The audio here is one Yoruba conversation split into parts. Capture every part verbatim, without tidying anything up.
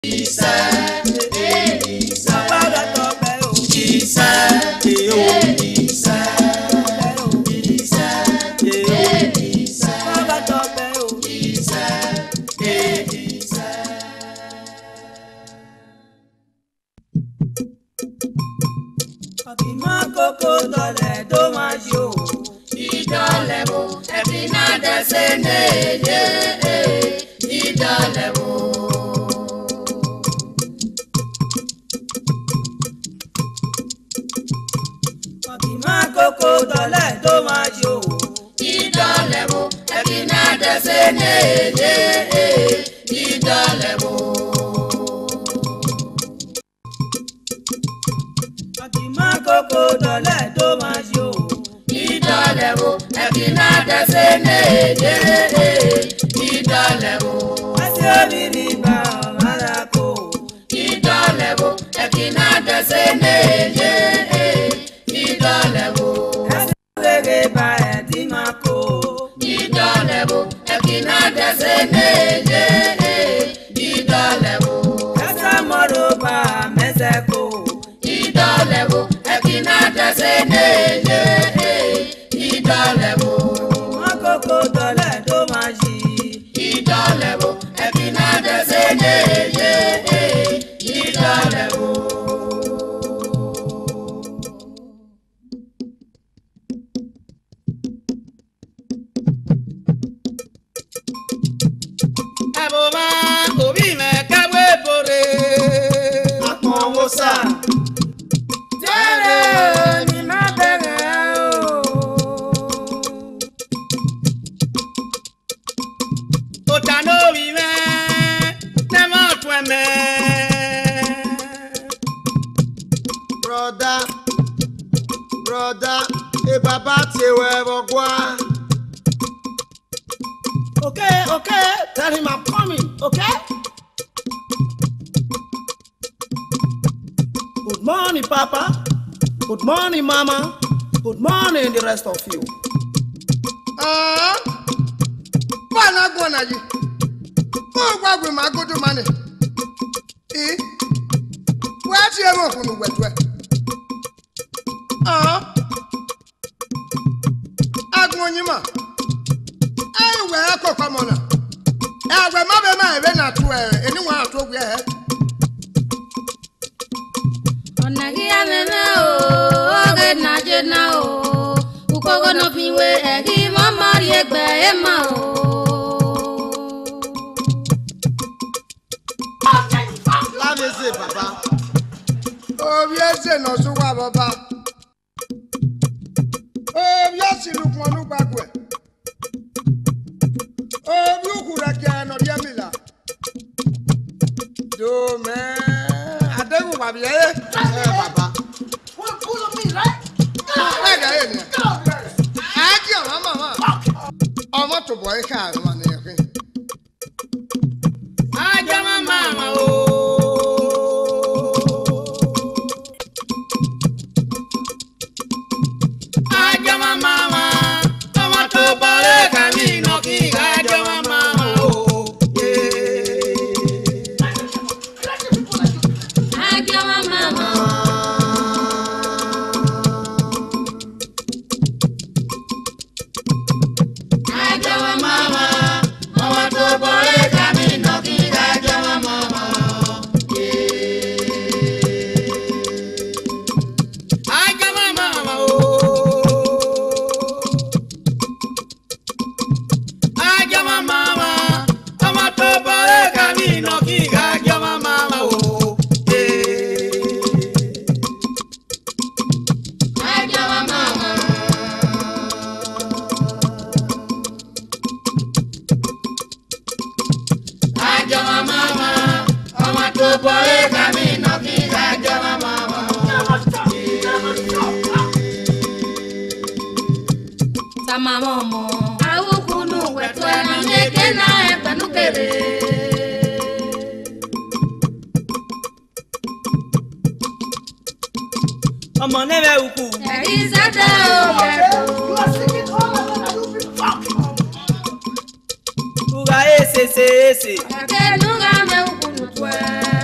Uga ese ese ese. Ake nuga me ukunu twe.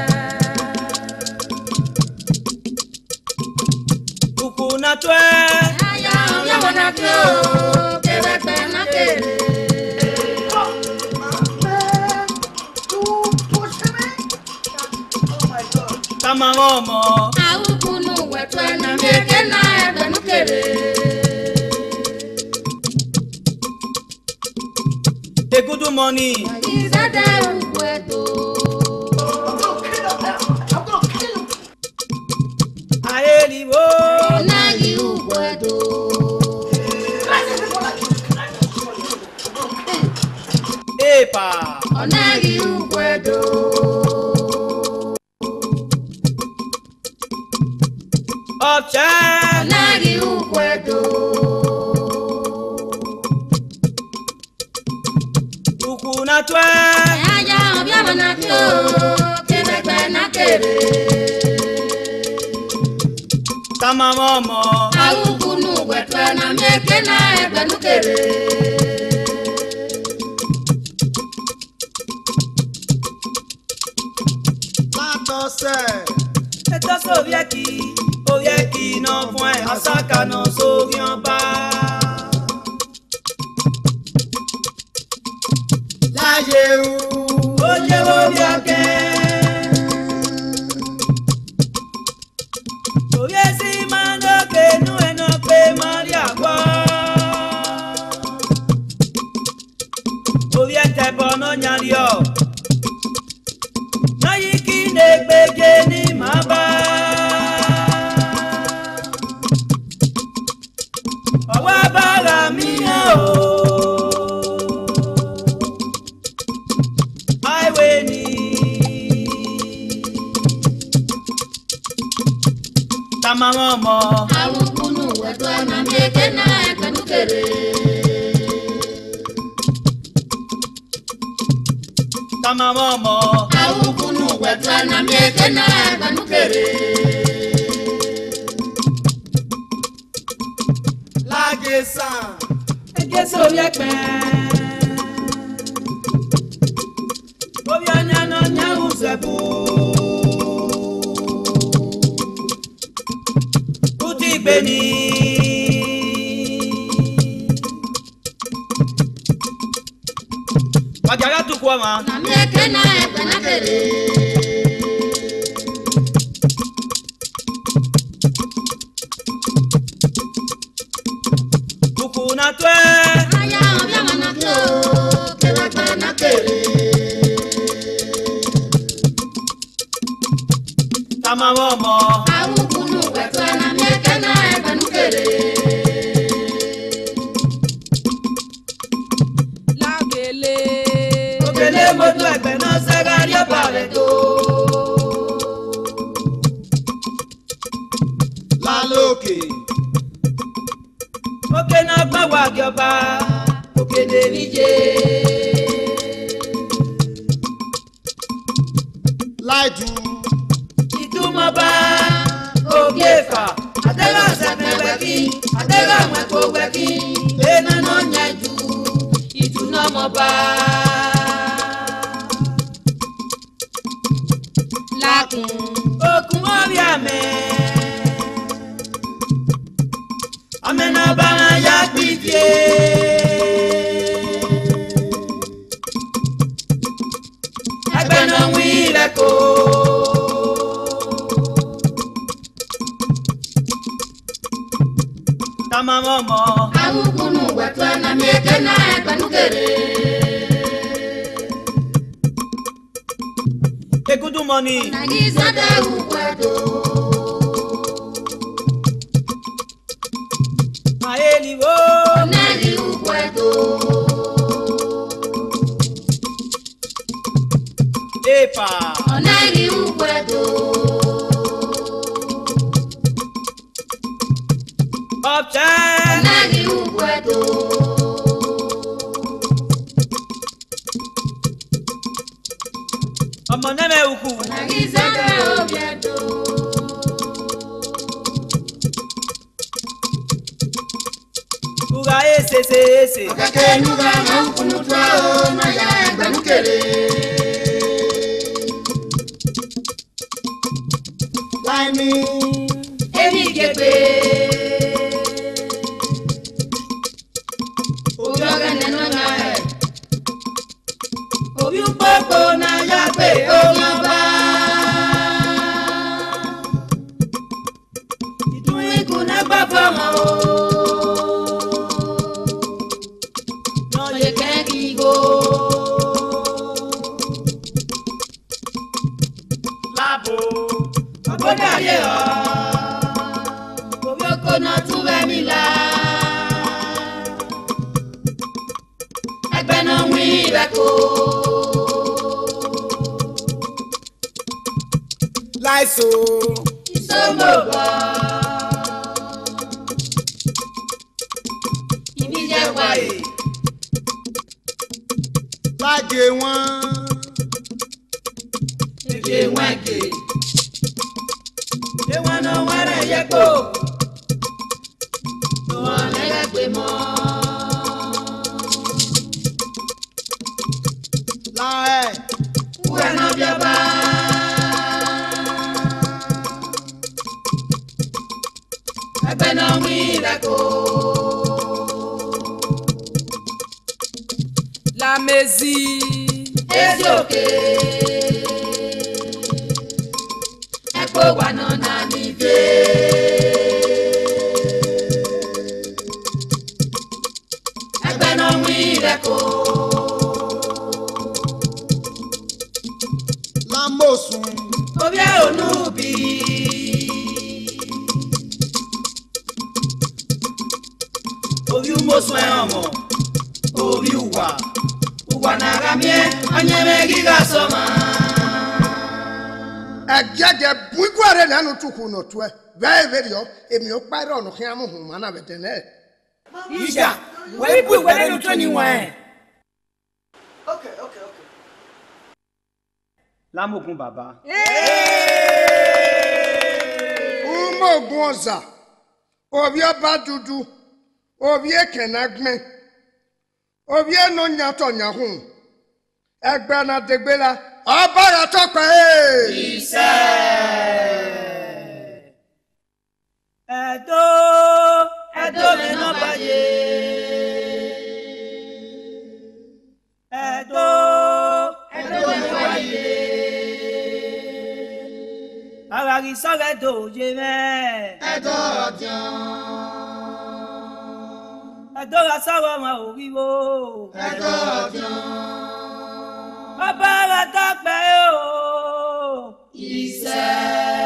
tue. Aya ya wana kyo, kebe kbe na kere. Kama momo. Au kunu wetwe na meke na ebe no kere. A good money. Izade ukweto. Aeli wo. Na yi ukweto. Epa. Ona yi ukweto. Opcha. Ona yi ukweto. Ukuna tue. Aya obya wana kyo, kebe kbe na kere. Kama momo. Au kunu wetwe na meke na ebe no kere. Eto sovieki, ovieki no fue asaka no sovion ba. La yehu, oye oviake. Oviesi mando que no eno pe mariagua. Oviete bono nyario. Negbeje ni maba. Ọwọ́ bára mi hàn o. Highway ni. Kama momo. Au kunu wetwe na meke na ebe no kere. Kama momo. Au kunu wetwe na meke na ebe no kere. Lagesa. Egesa obiekpe. Obianya no nya uzebu. Kuti gbeni. Wajara tukwa ma. Na meke na ebe na kere. Ukuna tue. Aya obya wana kyo, kebe kbe na kere. Kama momo. Au kunu wetwe na meke na ebe no kere. Lagele. Ogele moto egbe no segari obare to. Laloke. Oke na gba wa gyoba. Oke derije. Laju. Ìtumọ̀ bá oge fa. Adela sẹpẹ wẹki. Adela wẹko wẹki. Lena no nyaju. Ìtúná mọ̀ bá. Lakun. Okun orí àmẹ́. Amena bana ya gbidie. Ẹgbẹ́ náà wí lẹ́kọ̀ọ́. Kama momo. Au kunu wetwe na meke na ebe no kere. A good money. Na izade ukweto. Aeli wo. Na yi ukweto. Epa. Ona yi ukweto. Opcha. Na yi ukweto. Ọmọ nẹ́mẹ̀ ukwu. Na izade obieto. Uga esese ese. Okeke nuga na ukunu twa o na ya egbe no kere. Láìní. Emi gegbe. po. Ọgbọ́dọ̀ ayé ọ̀. Omi oko náà tún bẹ́ mi là. Ẹgbẹ́ náà wí ibẹ̀ kó. Láìsò. Ìsọmọ̀gbọ́. Ibi jẹ́ wáyé. Lájẹ wọn. Ìgbé wọn kè. Ewọn náà wọ́n rẹ̀ yẹ kó. Wọ́n lẹ́yẹ pé mọ́. Láẹ̀. Wúwẹ́ náà bí ọba. Ẹgbẹ́ náà wí lẹ́kọ̀ọ́. La mezi. Ezi òkè. Ẹ̀kọ́ wà náà náà níbẹ̀. Ẹgbẹ́ náà wí lẹ́kọ̀ọ́. Lámòsùn. Obi ẹ̀ ònú bí. Orí umosun ẹ̀ ọmọ. Orí uwa. Uwa nara mie, onye megi ga soma. Ẹ̀jẹ̀jẹ̀ buigwere nanu tukwu n'otu ẹ̀ bẹ́ẹ̀ bẹ́ẹ̀ yọ èmi ò parí ọ̀nà kí á mú hùn mọ́nà bẹ̀tẹ̀ náà. Ìjà, wẹ́ẹ́ bú ìwé lẹ́nu tó níwọ̀n ẹ̀. Okay, okay, okay. Lámògùn bàbá. Umo ogun ọ̀zà, obi ọba dúdú, obi ekena gbẹ́, obi ẹnu nyàtọ̀ nyàhùn, ẹgbẹ́ náà dẹgbẹ́la, ọba rẹ̀ tọ́pẹ́ ẹ̀. Ìṣẹ́. Ẹ̀dọ́ Ẹ̀dọ́ mi náà báyé. ẹ̀dọ́ Ẹ̀dọ́ mi wáyé. ara rí sọ́rẹ́ dòye mẹ́. Ẹ̀dọ́ ọ̀jọ̀n. Ẹ̀dọ́ ra sọ́rọ̀ ọmọ òríwo. Ẹ̀dọ́ ọ̀jọ̀n. Ọba rẹ̀ tọ́pẹ́ o. Ìṣẹ́.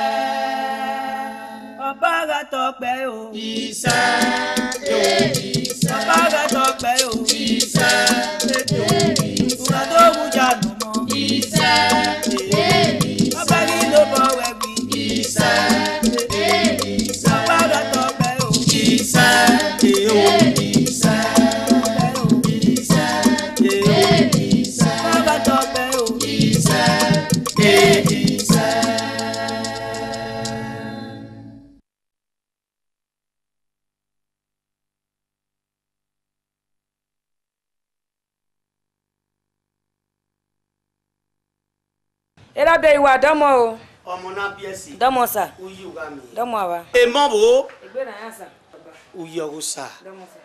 Ọba rẹ̀ tọ́pẹ́ o. Ìṣẹ́. Ìṣẹ́. Ọba rẹ̀ tọ́pẹ́ o. Ìṣẹ́. Ìṣẹ́ tó wù jáde mọ́. Ìṣẹ́. Ọba rí ló bọ̀ wẹ̀ wí. Ìṣẹ́. Ọba rẹ̀ tọ́pẹ́ o. Ìṣẹ́. Ọba tọ́pẹ́ o. Era be iwa domo o. Ọmọ náà bí ẹ sí. Domo sa. Uyi wa mi. Domo awa. Èmọ̀ wo? Egbe na ya sa. Uyi ọ̀rọ̀ sà. Domo sa.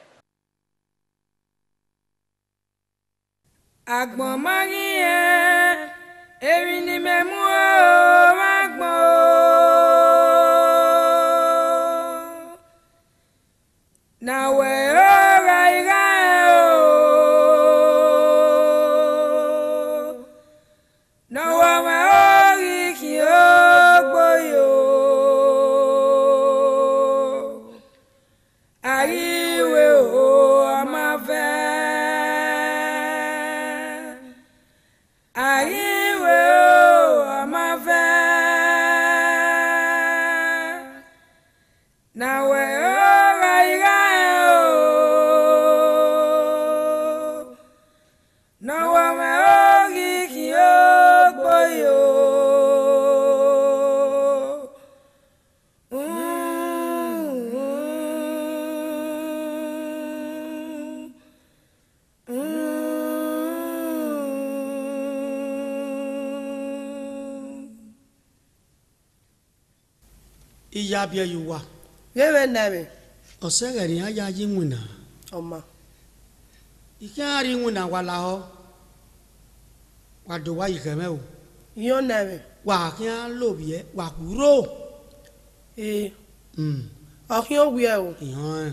Agbon mari e. Erin ni memu o, agbon o. Na we o ra ira o. Na wa ma o ri ki o gboyo. Ariwe o amafe. Ariwe o amafe. Na we o ra ira o. Na wa ma o ri ki o gboyo. Iya bia yuwa. Yewe nami. Osega ni aya yinguna. Oma. Ikari nguna wala ho. Wado wa ikeme o. Yo nami. Wa kia lobie wa kuro. Eh. Mm. Ọkìn ó wí ẹ o. Iyan.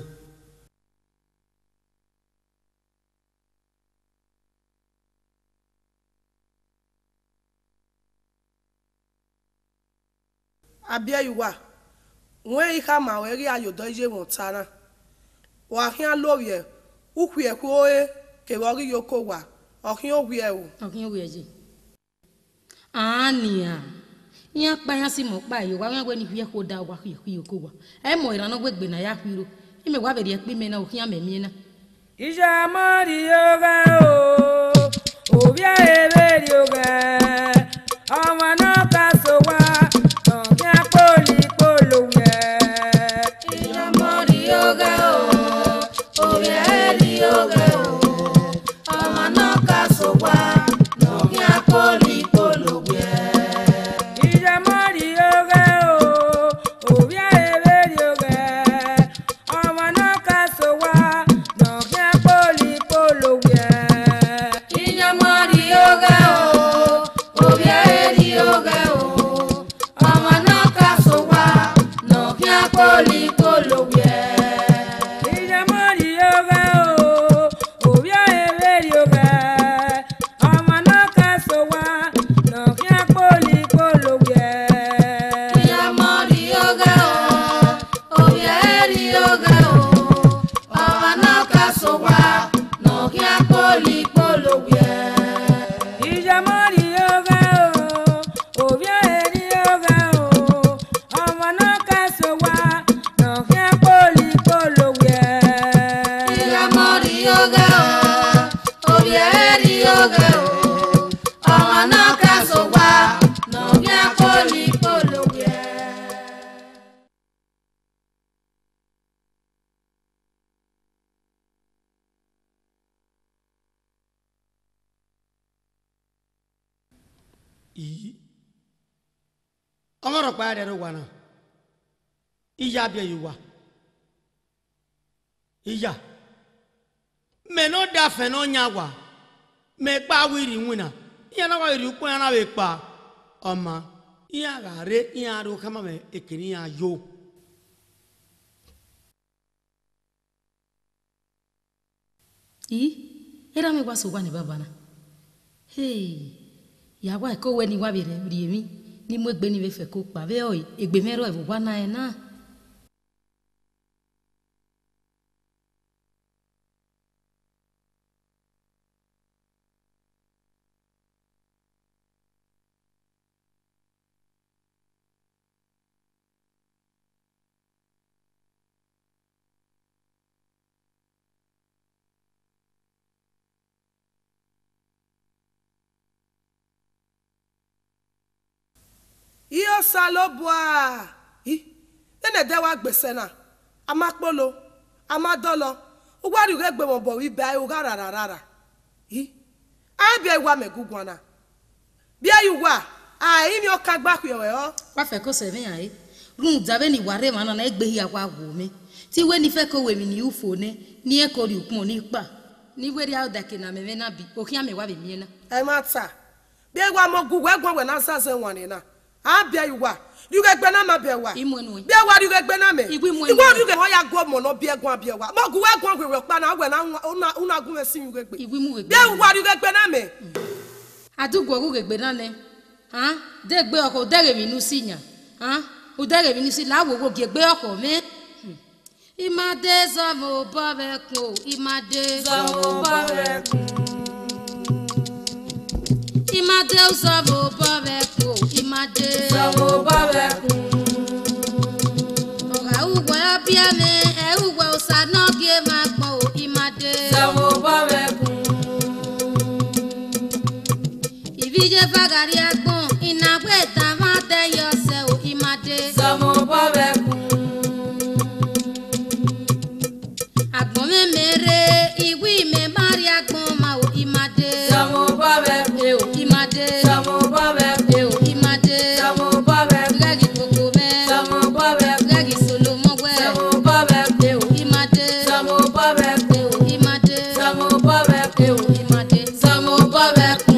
abia yuwa nwe ika ma weri ayodo je montana wa hin lori ukwu e ko e ke wori yoko wa okin owi e o okin owi e je ania yan pa yan si mo pa yo wa yan gbe ni fi ko da wa fi yoko wa e mo iran no gbegbe na ya piro ime wa be ri e pe me na okin amemi na ija mari yoga o obia ebe yoga ọmọ náà ká so wá ọ̀gá poli polo yẹ. ija mari yoga o obia ebe yoga o ọmọ náà ká so wá ọ̀gá poli polo yẹ. ija mari yoga o obia ebe yoga ọmọ náà ká so wá ọ̀gá poli polo yẹ. ija mari yoga o obia ebe yoga o ọmọ náà ká so wá ọ̀gá poli polo yẹ. ija mari yoga o obia ebe yoga ọmọ náà ká so wá ọ̀gá poli polo yẹ. ija mari yoga o obia ebe yoga o ọmọ náà ká so wá ọ̀gá poli polo yẹ. ija mari yoga o obia ebe yoga o ọmọ náà ká so wá ọ̀gá poli polo yẹ. ija mari yoga o obia ebe yoga o ọmọ náà ká so wá ọ̀gá poli polo yẹ. i amaro pa de ro wana iya bia yuwa iya me no da fe no nyawa me pa wiri nwina iya na wa wiri ku ya na we pa oma iya ga re iya ro kama me ekini ya yo i era me gwa so gwa ni baba na hey ya wa ko we ni wa bere ri mi ni mo gbe ni we fe ko pa be o egbe mero e wa na e na iyo salobua i ene de wa gbese na amapolo amadolo ugwari ge gbe mo bo wi ba u garara rara i a bia iwa megugwana bia iwa a imi o kagba ku yo yo wa fe ko se mi ai run zabe ni ware ma na egbe hi akwa gwo mi ti we ni fe ko we mi ni ufo ne ni e ko ri ukun ni pa ni we ri auda ke na me me na bi o ki ame wa be mi na e mata bia iwa mo gugu egwon we na sase wani na a bia iwa you get bena ma bia wa imo nu bia wa you get bena me igwe mo igwe you get ho ya gwo mo no bia egwon bia wa mo gugu egwon we we pa na we na una una gun me sin you get igwe mu we bia wa you get bena me adugbo gu gegbe na ne han de gbe oko de re mi nu sinya han o de re mi nu si la wo wo gegbe oko mi imade zamo babe ko imade Zamo babe ko imade zamo babe ko imade Zamo babe ko ora ugo abia me e ugo osa no ge ma po imade Zamo babe ko ibije fagari agbon ina gbe ta ma te yo se o imade Zamo babe ko agbon me mere iwi me mari agbon ma o imade Zamo babe ko e o imade Zamo babe ko e o imade Zamo babe ko gagi koko me Zamo babe ko gagi solo mo gwe Zamo babe ko e o imade Zamo babe ko e o imade Zamo babe ko e o imade Zamo babe ko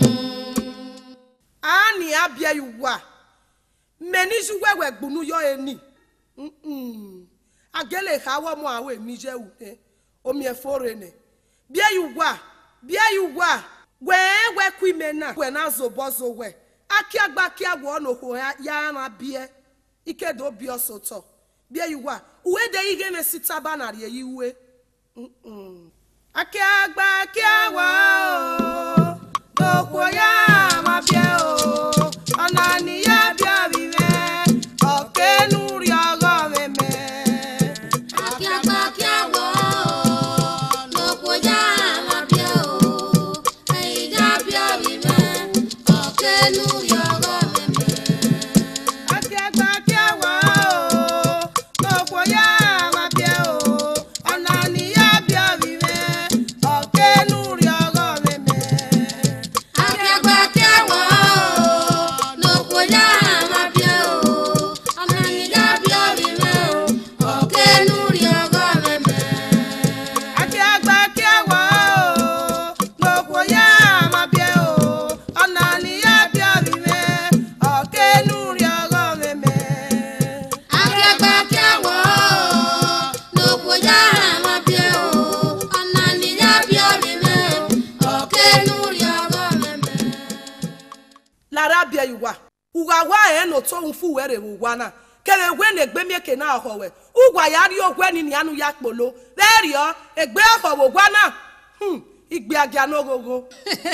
ani abia iwa meni ju wewe gbunu yo eni mm agele hawo mo awe mi je ute omi efore ne bia iwa bia iwa we we ku imena we na zo bozo we aki agba ki agwo no ho ya na bie ikedo bi osoto bia yiwa uwe de ige me sitaba na re yiwe mm ake agba ake awa o dokwo ya ma bia o ona ni ya bia bi me oke nu ri ogo me me ake agba ake awa o dokwo ya ma bia o ai ja bia bi me oke nu ri ogo me me ake agba ake awa o dokwo ya ma bia o ona ni ya bia bi me oke nu ri ogo me me ake agba ake awa o dokwo ya ma bia o ona ni ja bia bi me oke nu ri ogo me me ake agba ake awa o dokwo ya ma bia o ona ni ya bia bi me oke nu ri ogo me me ake agba ake awa o dokwo ya ma bia o ona ni ja bia bi me oke nu ri ogo me me lara bia yiwa uga wa e no to unfu were uwa na kere gwe na egbe mi ke na ohowe ugwa ya ri ogwe ni ni anu ya polo beri o egbe ohowo gwa na hm igbe agia no gogo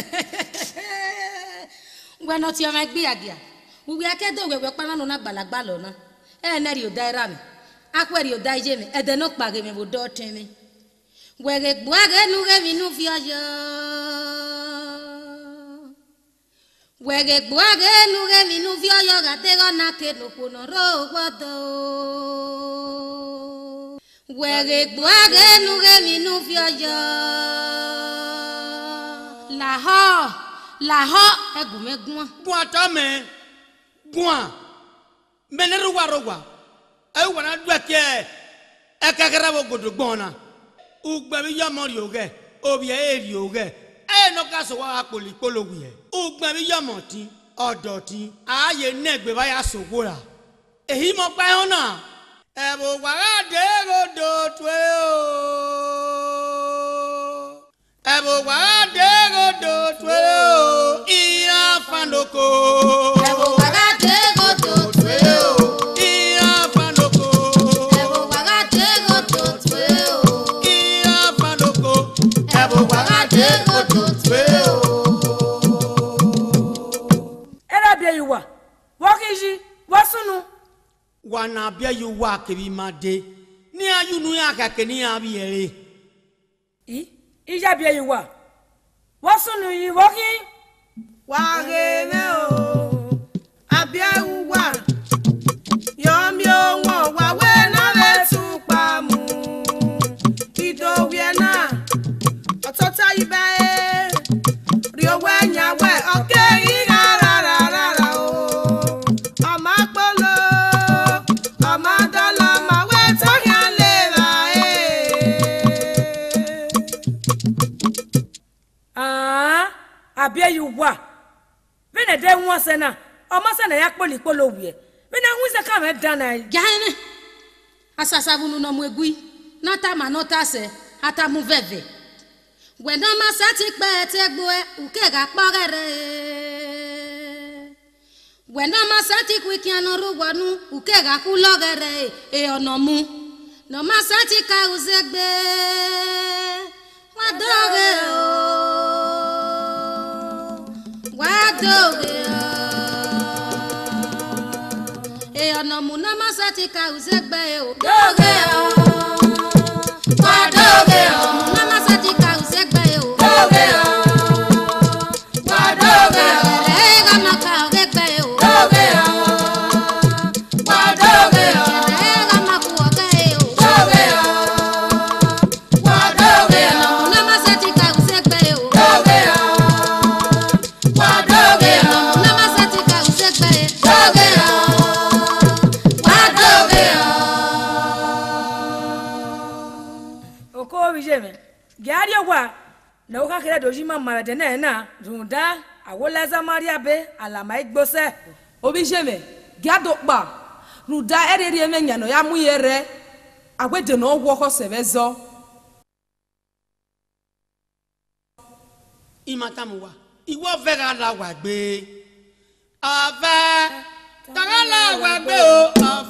bueno ti o me gbe agia uwe akedo wewe pa na na gbalagba lo na e na ri o daira mi akweri o daije mi ede no page mi bo do tin mi wege gbuage nu ge mi nu fi ojo wege gbuage nu ge mi nu fi ojo ga te go na ke no ko no ro gbodo wege gbuage nu ge mi nu fi ojo la ho la ho egumegun Bua tame. Bua. Meneru warogwa. E wana dwa ke. E kakara wo godo gbona. Ugba bi yomo ri oge. Obi e ri oge. E no ka so wa poli polowi e. Ugba bi yomo ti. Odo ti. Aye negbe ba ya sogora. Ehi mo pa ona. E bo wara de godo twe o. E bo wara de godo twe o. Iya fanoko. ebo waga te go to twe o Iya fanoko. ebo waga te go to twe o Iya fanoko. ebo waga te go to twe o Era bia yiwa. Wakiji, wasunu. Wana bia yu wa kebi made. Ni ayunu ya kake ni abi ere. I, ija bia yiwa. Wasunu yi waki. wa ge me o abia uwa yo mi o won wa we na le tun pa mu ido wie na otota ibe e ri owe nya we oke yi ra ra ra ra ra o ama polo ama dola ma we to yan le ra e Ah, abia yiwa. Bene de nwa sena. O ma sena ya poli polo wie. Bene nwa ka me dana. gane asasa bunu no mu egui na ta ma no ta se ata mu veve wena ma sati pe te gbo e uke ga pogere wena ma sati kwikian no rugbonu uke ga ku logere e ono mu no ma sati ka uzegbe wa doge o wa doge o e ono mu no ma sati ka uzegbe o doge o wa doge o no ma sati ka uzegbe o doge o wa doge o e ga ma ka uzegbe o doge o wa doge o e ga ma ku oge o doge o wa doge o no ma sati ka uzegbe o doge o wa doge o no ma sati ka uzegbe doge o wa doge o Oko bijeme. Gari wa. Na uka kire doji ma mara de na na. Runda awola za maria be ala mai gbose. obi jeme gado pa ruda ereri emenya no ya mu yere agwede no ogwo ko sebezo Imatamuwa. Iwo vega la wa gbe. Ave. Tagala wa gbe o. Ave.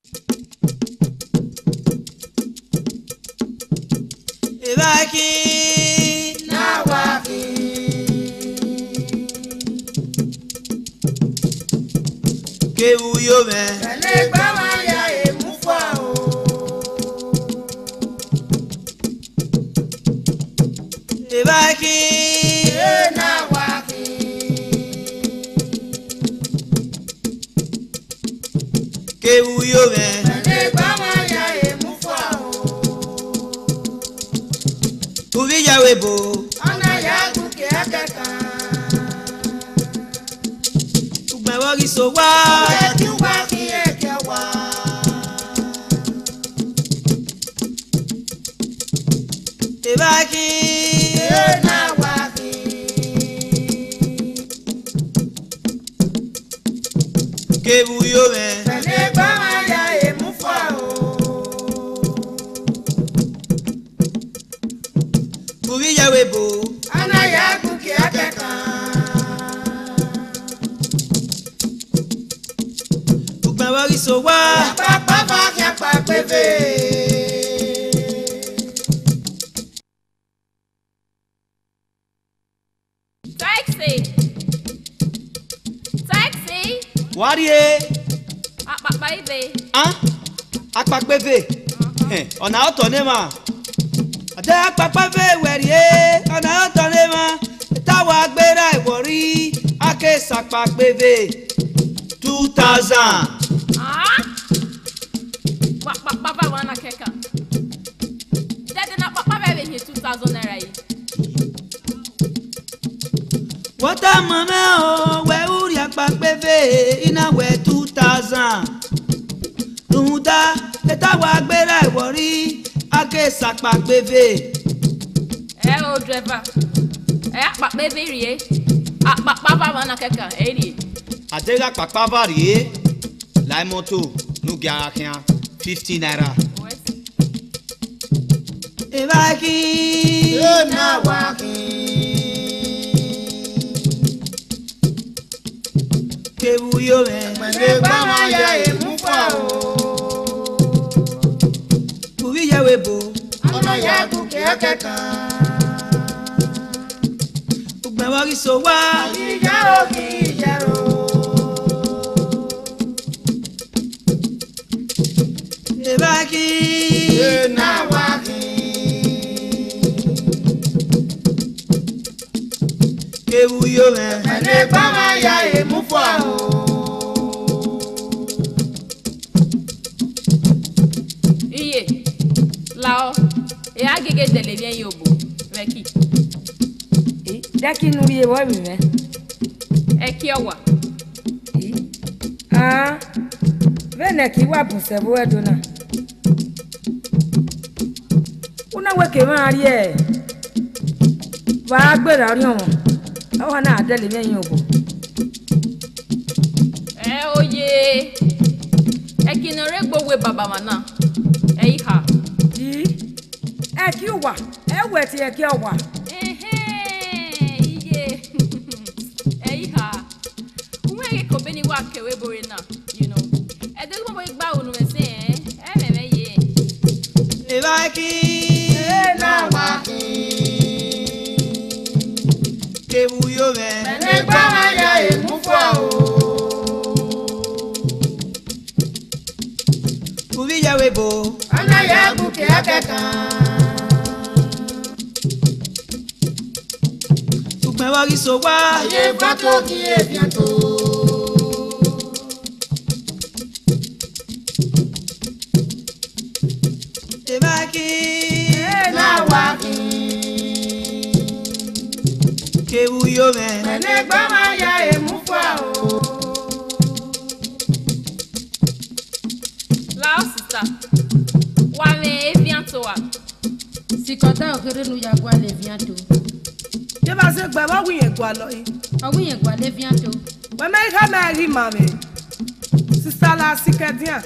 Ebaki na waki ke uyo me ele gbama ya emufo o Ebaki na waki ke uyo me ele gbama ya emufo o Ubija webo ana ya guke akeka Ugbawogi so wa eti waki eke wa Ebaki na waki ke uyo me ele gbama ya emufo o Ubija webo ana ya guke akeka Ugbawogi so wa papa ba ya pa peve Taxi! Taxi! Warie Ah, but baby. ah akpakpeve eh ona oto ne ma ade akpakpeve werie ona oto ne ma tawa agbera iwori ake sakpakpeve two thousand Ah? But but papa wanna keka. That na papa baby here two thousand naira. yi. wota mama o we uri akpakpeve ina we two thousand nuda tawa agbera iwori ake sakpakpeve Eh, oh driver. Eh, but baby rie. Ah, but papa wanna keka. Eh, rie. adega akpakpava rie lai moto nu gara kian fifty naira What? Ebaki na waki ke uyo me ele gbama ya emufo o Ubija webo ana ya guke akeka Ugbawogi so wa iya o ki yero Ebaki na waki ke uyo me ele gbama ya emufo o Iye. Lao. E agege dele bien yobo. Veki. daki nuri e wo mi me E kiowa. ah vene ki wa buse bo edona una we ke ma ri e wa agbera ri won awa na adele mi yin obo Eh, oye. E kinore gbowe baba mana. Eh, iha. yi e ki wa e we ti e ki wa Ehe, iye. Eh, iha. Unwege kobeni wa kewe bore na, you know. E de mo gba unu me se eh. Eh, me me ye. Ebaki na waki ke uyo me ele gbama ya emufo o Ubija webo ana ya guke akeka Ugbawogi so wa ye fato ki e bientôt Ebaki na waki ke uyo me ele gbama ya emufo o Lao sister. Wa me e bientôt wa. Si kota okere nu ya gwa le bientôt. ye ba se gbe wa wi yen gwa lo yi Awu yen gwa le bientôt. we me ka me ri mame sister la sikedian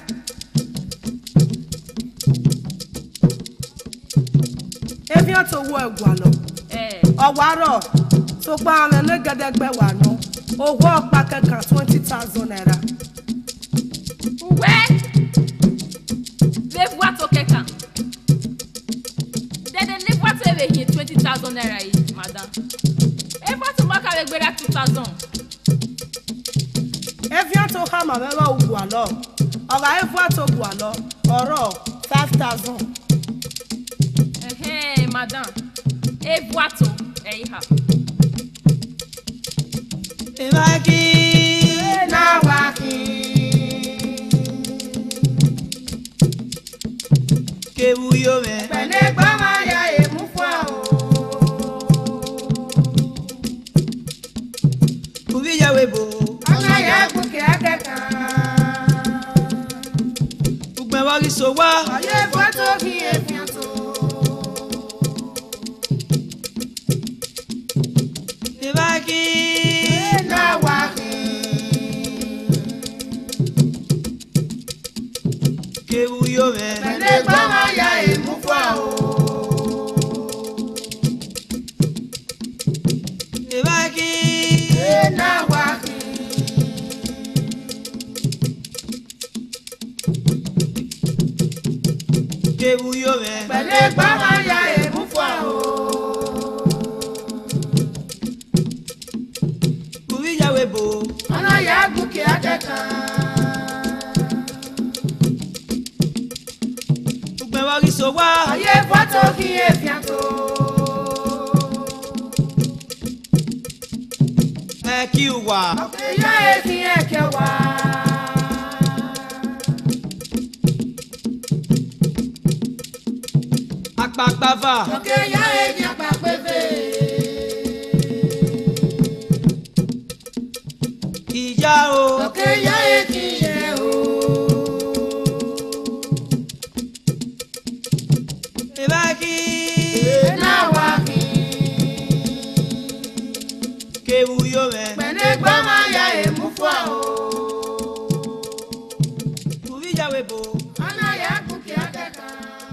evian to wo egwa lo Eh. ọwárọ̀ tó pa àwọn ẹlẹ́gẹ̀dẹ̀gbẹ̀ wà ná owó ọ̀pá kẹ̀kẹ́ twenty thousand naira. Uwe. naira yìí madam ẹ bá tún bá kàwé gbéra two thousand. Evian to ham abẹ́wà ògùn àlọ́ ọ̀gá evian to ògùn àlọ́ ọ̀rọ̀ five thousand. Ẹ̀hẹ́n madam ẹ bá tó ẹ̀yìn ha. Ìbákí. náà wá kí. Kéwu yóò mẹ́. pẹ̀lẹ́ gbọ́ máa ya èmú fún ọ. Kùbí yàwé bò. ọ̀nà yà gòkè akẹ́kọ̀ọ́. Gbogbo ẹ̀ wá rí so wá. ọ̀yẹ́ fọ́tò kí evian tó. Ìbákí. náà wá kí. Kéwu yóò mẹ́. pẹ̀lẹ́ gbọ́ máa ya èmú fún ọ. Ìbákí. náà wá kí. Kéwu yóò mẹ́. pẹ̀lẹ́ gbọ́ máa ya èmú fún ọ. Kùbí yàwé bò. ọ̀nà yà gòkè akẹ́kọ̀ọ́. Gbogbo ẹ̀ wá rí so wá. ọ̀yẹ́ fọ́tò kí evian tó. Ẹ kí u wà. ìyá èsì ẹ̀kẹ́ wá. Apapava. òkè ìyá èsì àpapẹ̀fẹ̀. Ìyá o. òkè ìyá èsì yẹ o. Ìbákí. náà wá kí. Kéwu yóò mẹ́. pẹ̀lẹ́ gbọ́ máa ya èmú fún ọ. Kùbí yàwé bò. ọ̀nà yà gòkè akẹ́kọ̀ọ́.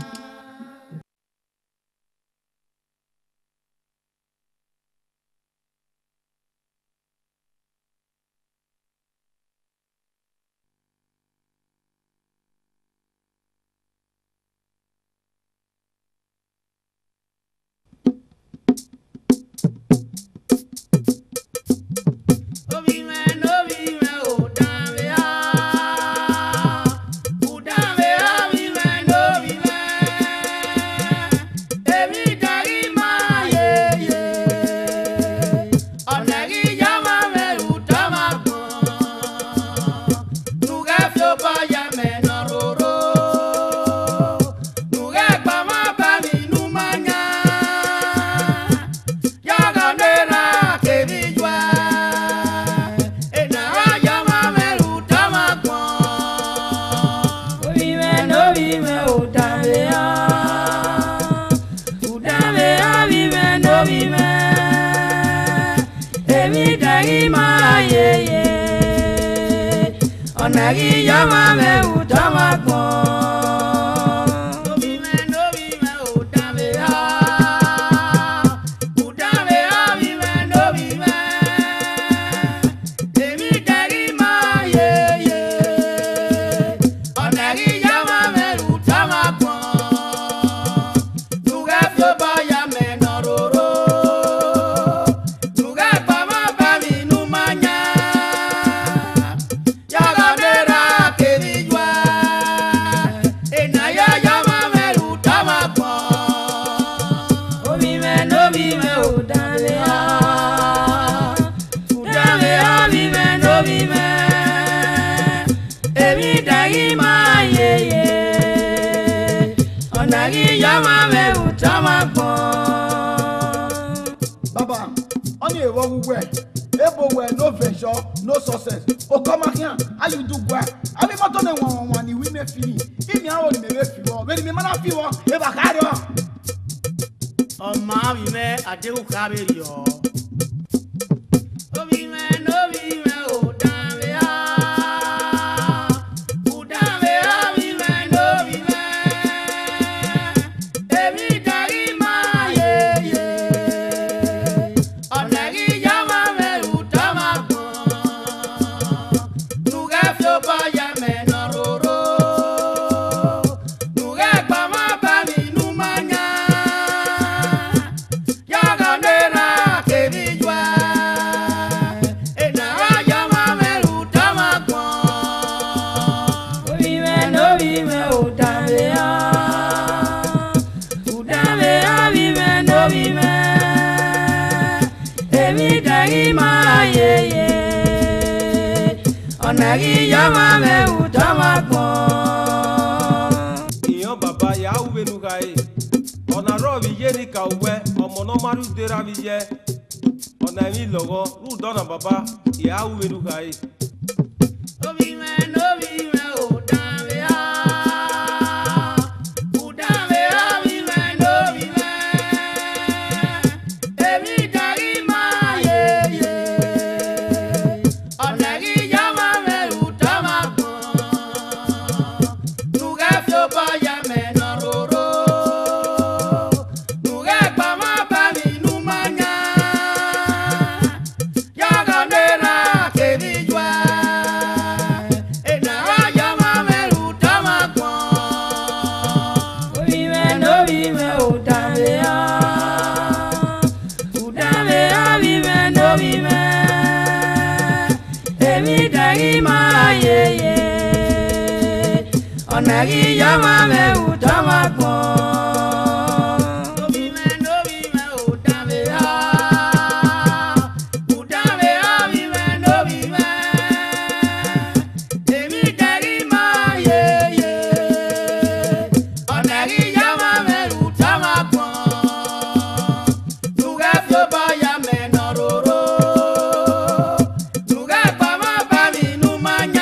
Obi mẹ́, obi mẹ́, ò dá mi á. Ò dá mi á, obi mẹ́, obi mẹ́. Èmi darí máa yeye. Ọ̀nà kí yá máa mẹ́rù tó máa gbọ̀n. Nùgẹ́ fi ó bá yá mẹ́nà róró. Nùgẹ́ gbà má bá mi nú máa nyá. Yàgò nira kèmí jùá. ọ̀nà kí yá máa mẹ́wù tó máa gbọ́n. Obi mẹ́, obi mẹ́, ò dá mi á. Ò dá mi á, obi mẹ́, obi mẹ́. Èmi darí máa yeye. Ọ̀nà kí yá máa mẹ́rù tó máa gbọ̀n. Nùgẹ́ fi ó bá yá mẹ́nà róró. Nùgẹ́ gbà má bá mi nú máa nyá. Yàgò nira kèmí jùá. Ènà yá yá máa mẹ́rù tó máa gbọ̀n. Obi mẹ́ lóbi mẹ́ ò dá mi á. Ò dá mi á bí mẹ́ lóbi mẹ́. Èmi darí máa yeye. ọ̀nà kí yá máa mẹ́wù tó máa gbọ́n. Baba, only a one way. Ebo where no venture, no success. Oh, come here. How you do well? I mean, what on the one one we may feel. If you are only me feel, when me man feel, if I carry on. Ọmọ mi mẹ́ àdéhùn kábẹ́rì ọ̀. Obi mẹ́, obi mẹ́, ò dá mi á. Ò dá mi á, obi mẹ́, obi mẹ́. Èmi darí máa yeye. Ọ̀nà kí yá máa mẹ́rù tó máa gbọ̀n. Nùgẹ́ fi ó bá yá mẹ́nà róró. Nùgẹ́ gbà má bá mi nú máa nyá. Yàgò onagi yama me utama gbon. Ìyàn bàbá yà wúwe nu ka ye. Ọ̀nà rọ̀ mi yé ni ka wẹ́ ọmọ náà má dùn dera mi yẹ. Ọ̀nà mi lọ́wọ́ lù dọ́nà bàbá yà wúwe nu ka ye. Obi mẹ́ n'obi mẹ́ ò dá mi á. Ò dá mi á mi mẹ́ n'obi mẹ́. Èmi darí máa yé yé. Ọ̀nà kí yá máa mẹ́ ò dá máa gbọ̀n. Nùgẹ́ fi ó bá yá mẹ́ nà róró. Nùgẹ́ gbà má bá mi nù má nyá. Yàgò nira kébí jùá. Onagi yama me utama gbon. Obi mẹ́ n'obi mẹ́ ò dá mi á. Ò dá mi á mi mẹ́ n'obi mẹ́. Èmi darí máa yé yé. Onagi yama mẹ́ utama gbọ̀n. Nùgẹ́ fi ó bá yá mẹ́ nà róró. Nùgẹ́ gbà má bá mi nù má nyá.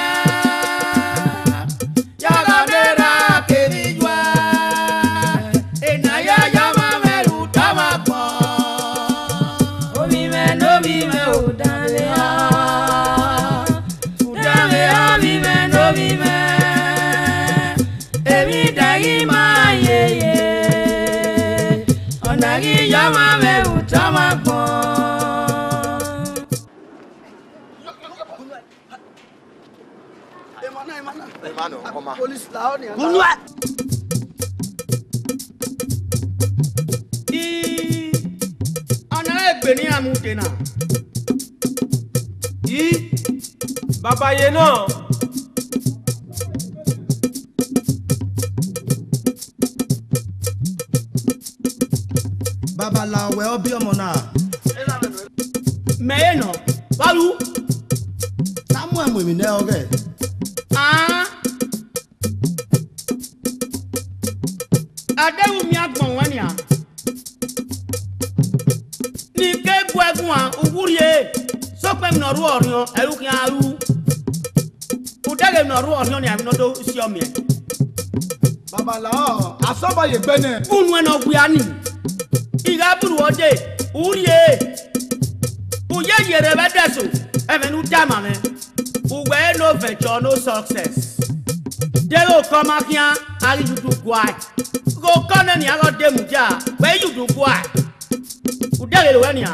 Yàgò nira kébí jùá. Ènìyàn yàmá mẹ́ utama gbọ̀n. Obi me nobi me udame ha. Udame ha mi me nobi me. Emi dagi ma ye ye. Onagi yama me utama gbon. Police la oni. Kunwa. I ọ̀nà ẹgbẹ́ ní àmúdé náà. Yìí bàbá yẹn náà. Babaláwo ẹ ọbí ọmọ náà. Mẹ́yẹ̀ nọ, wàlú. Támú ẹ̀mú mi náà ọ̀gẹ̀. Ah. Adéwù mi àgbọ̀n wọn ni à. Ní kéèkù ẹ̀gún à, òwúri ẹ̀. Sọ́pẹ́ mi nọ̀rú ọ̀rìàn, ẹ̀rú kí á rú. Udẹ́gẹ̀ mi nọ̀rú ọ̀rìàn ni àmì náà tó sí ọmọ ẹ̀. Babaláwo asọ́bàyè gbẹ́nẹ̀. Kúnú ẹ̀ náà gbéra nì. Ìgá bùrù ọdẹ, òwúri ẹ̀. Ùyẹ́ yẹrẹ bẹ́ dẹ̀sùn, ẹ̀fẹ̀ ní dá màmẹ́. Ùwẹ́ no venture no success. Dero koma kia ari yudu kwai. Go kone ni aro demu ja. We yudu kwai. Udere lo enia.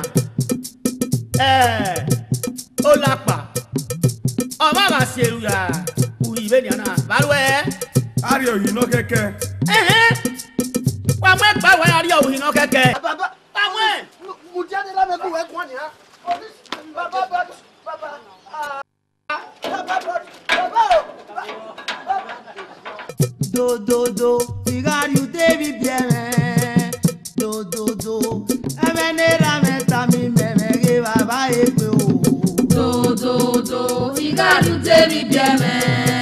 Eh. Olapa. O ma ba seru ya. Uri be ni ana. Balwe. Ari oyin no keke. Eh eh. Wa mwe pa wa ari oyin no keke. Baba. Wa mwe. Mu jade la me ku we kwa ni ha. Baba baba baba. Do do do, figari u devi bieme. Do do do, emenera meta mi meme que baba ekwe o. Do do do, figari u devi bieme.